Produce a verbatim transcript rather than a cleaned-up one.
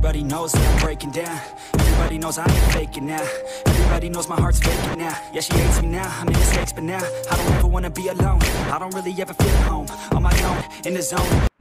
Everybody knows that I'm breaking down. Everybody knows I ain't faking now. Everybody knows my heart's faking now. Yeah, she hates me now, I made mistakes but now I don't ever wanna be alone. I don't really ever feel at home, on my own, in the zone.